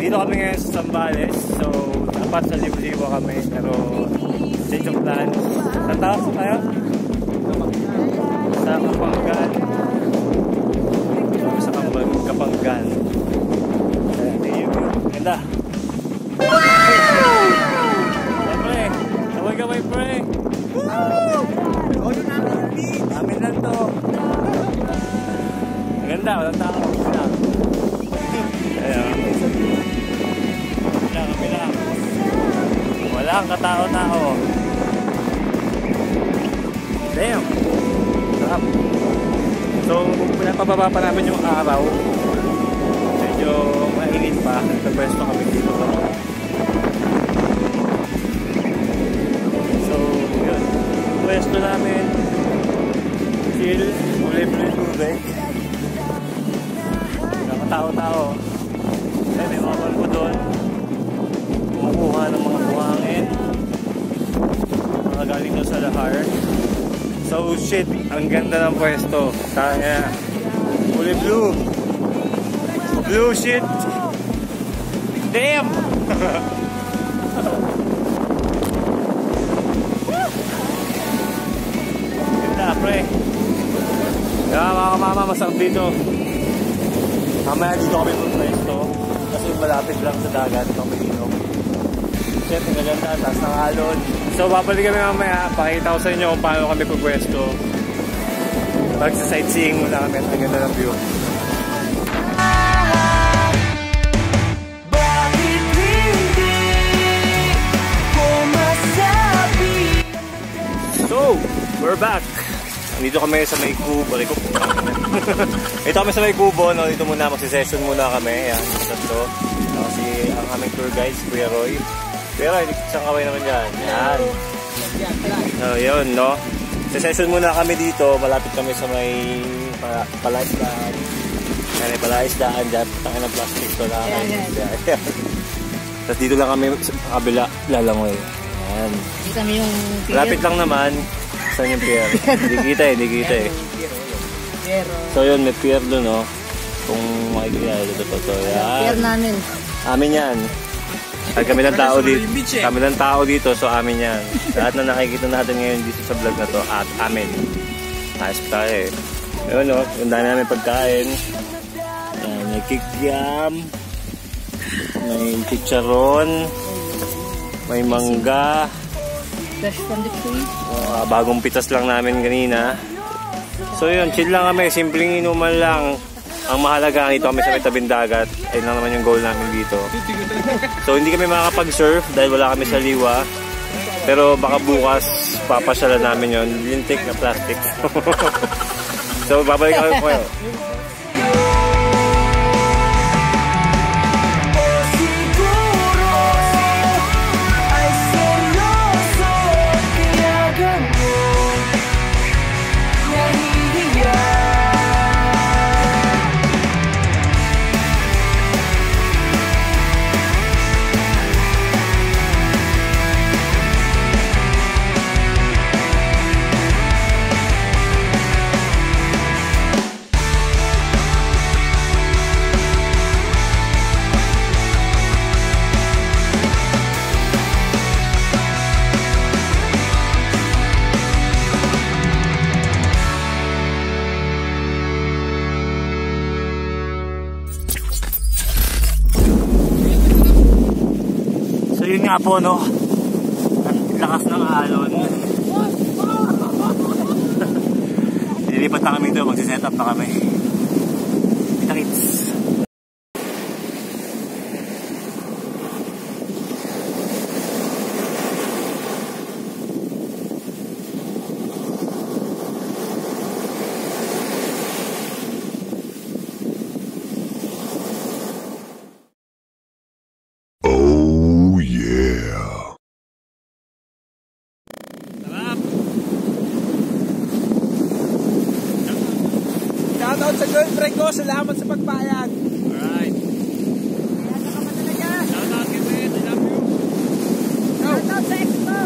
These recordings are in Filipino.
Nandito kami ngayon sa Zambales. So, dapat sa Liwa kami. Pero, change of plans. Saan tayo? Saan tayo? Sa Kapanggan. Sa Kapanggan. Ganda. Wow! Pre, kaway-kaway pre. Amin lang to. Ganda, walang tao. Kami lang. Walang katao-tao. Damn. Sarap. So, pinapababa pa namin yung araw. Medyo mainit pa. Nagpapwesto kami dito. So, yun. Pwesto namin. Chill. Libre tubig. Nakatao-tao. Eh, may mga balbo doon. Kumukuha ng mga buhangin. Mga galing doon sa lahar. So, shit. Ang ganda ng pwesto. Kaya, kulay blue. Blue shit. Damn! Ganda, pre. Kaya mga kamama, masarap dito. Mamaya dito kami ng pwesto. Kasi malapit lang sa dagat. Kami dito. Shit, ang ganda. Taas ng alon. So, babalik kami mamaya. Pakita ko sa inyo kung paano kami pagpwesto. Magsa-sightseeing muna kami. Ang ganda ng view. So, we're back. Dito kami sa may kubo. Ito kami sa may kubo. No? Dito muna, magsisession muna kami. Yan, tatlo. Kasi ang aming tour guide, Kuya Roy. Kuya Roy, isang kaway naman dyan. Yan. So, yun, no? Session muna kami dito. Malapit kami sa may palaisdaan. Yan, may palaisdaan dyan. Tangin ng plastic to lang. Tapos dito lang kami sa kabila. Lalangoy. Yan. Dito kami yung pier. Malapit lang naman. Saan yung pier? Hindi kita eh. So yun, may pier doon, no? Kung makikita ito. Yan. Pier namin. Amin yan. At kami ng tao dito. Kami ng tao dito, so amin yan. Lahat na nakikita natin ngayon dito sa vlog na to, at amin. Ayos pa tayo eh. Yun, no? Yung dami namin pagkain. Yan, may kikiam. May chicharon. May mangga. Fresh from the tree. Bagong pitas lang namin kanina. So yun, chill lang kami. Simpleng inuman lang. Ang mahalaga, dito kami sa may tabing dagat. Ayun lang naman yung goal namin dito. So hindi kami makakapag-surf dahil wala kami sa liwa. Pero baka bukas, papasyalan namin yun. Lintik na plastic. So babalik kami po. Yun nga po, no? Ang lakas ng alon. Nililipat na kami ito. Magsiset up na kami. Kita-kits. Shoutout sa girlfriend ko, salamat sa pagpayag. Alright. Shoutout kay Ben, I love you. Shoutout sa ex mo.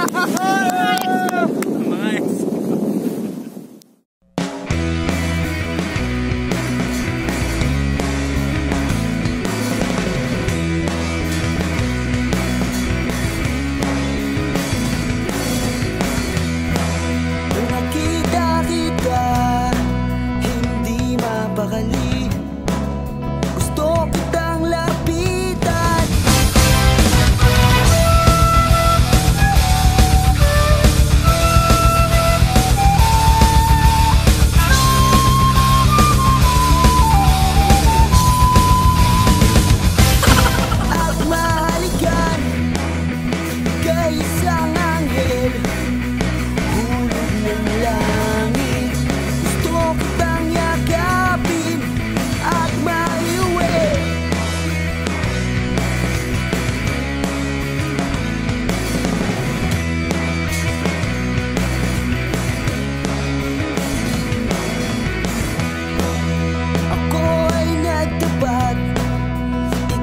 Mga ex.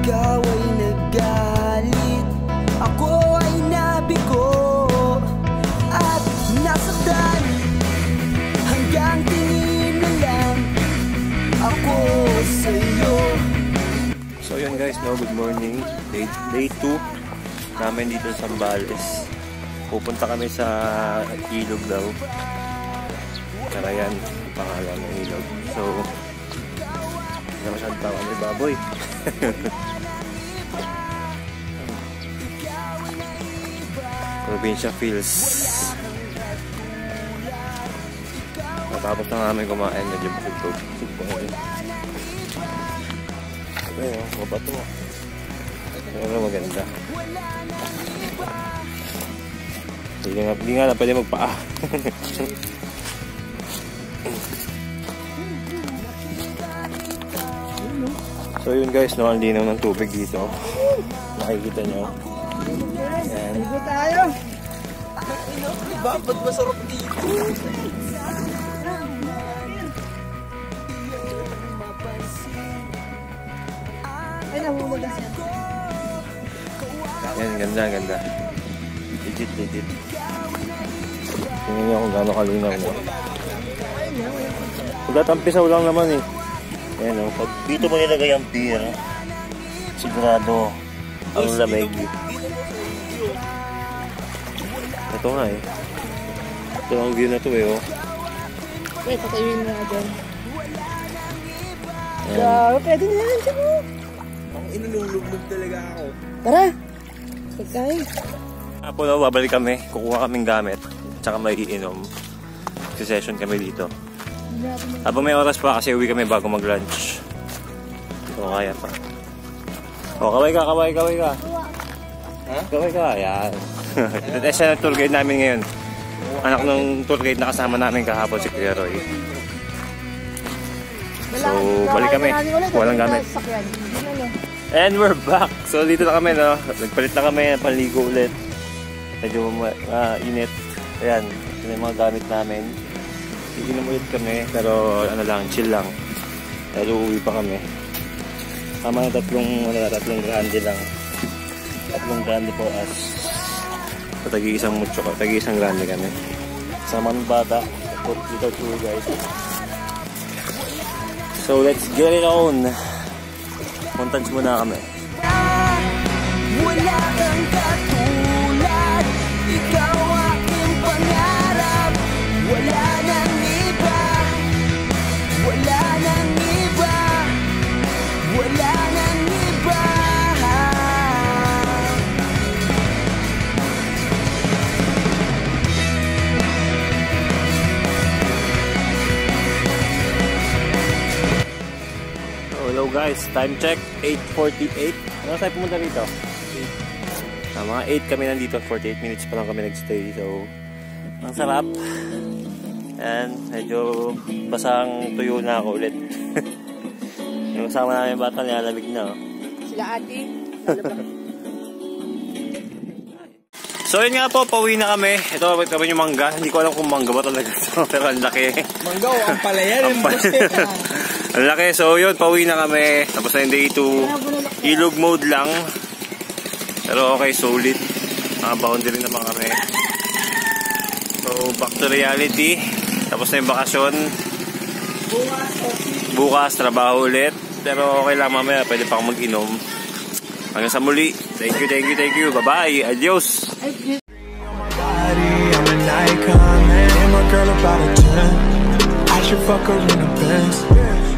Ikaw ay nagalit, ako ay nabigo, at nasaktan hanggang tingin na lang ako sa'yo. So yun guys, no, good morning. Day 2 namin dito sa Zambales. Pupunta kami sa ilog daw. Karayan, pangalan ng ilog. So, hindi na masyadong tawag may baboy. Provincia Fields. Natapos na namin kumain, medyo bukog. Ayun, mabato. Pero maganda. Hindi nga na pwede magpaa. So yun guys, no, ang linaw ng tubig dito. Nakikita nyo. Ayan. Ligo tayo. Ba't masarap dito? Ay, nahulog na siya. Ayan, ganda, ganda. Legit, legit. Tingnan nyo kung gaano kalinaw mo. Pagkatampisaw lang naman eh. Ayan o, pag dito mo nilagay ang beer, sigurado ang lamig. Ito nga eh. Ito ang view na to eh oh. Wait, patayuin mo na dyan. Ayan. Pwede na yan, siya mo. Ang inululubog talaga ako. Tara! Pagkain. Apo no, babalik kami. Kukuha kaming gamit. Tsaka may iinom. Session kami dito. Habang may oras pa kasi uwi kami bago mag-lunch. So kaya pa. O, kaway ka, kaway ka. Ha? Kaway ka, yan. Ito siya na tour guide namin ngayon. Anak ng tour guide na kasama namin kahapon si Kuya Roy. So, balik kami. Walang gamit. And we're back. So, dito na kami, no? Nagpalit na kami, panligo ulit. Medyo init. Ayan, ito na yung mga gamit namin. Iinom ulit kami, pero ano lang, chill lang. Pero uwi pa kami. Tama na tatlong grande lang. Tatlong grande po as tagi-isang mucho ko, tagi-isang grande kami. Sama ng bata, dito tour guys. So let's get it on. Montage muna kami. Wala kang katulad, ikaw aking pangarap. Wala nang iba, wala nang iba, wala nang iba. Hello guys, time check 8:48. Ano tayo pumunta dito? Mga 8 kami nandito, 48 minutes pa lang kami nagstay. So, ang sarap. And medyo basang tuyo na ako ulit. Yung kasama namin bata nilalamig na. Oh. Sila ate. So yun nga po, pauwi na kami. Ito kami yung mangga. Hindi ko alam kung mangga ba talaga ito. Pero ang laki. Manggaw, ang palayan. Ang laki. So yun, pauwi na kami. Tapos na yung day 2. Ilog mode lang. Pero okay, solid. Boundary naman kami. So back to reality. Tapos na yung bakasyon. Bukas, trabaho ulit. Pero okay lang mamaya, pwede pa akong mag-inom. Hanggang sa muli. Thank you. Bye-bye. Adios. I'm an icon, man. And my girl about a 10. I should fuck her in the Benz.